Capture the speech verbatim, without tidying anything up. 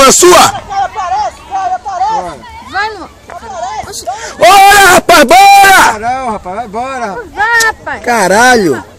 na sua! Vai, mano. Bora, rapaz, bora! Não, rapaz, vai embora. Vai, rapaz. Caralho!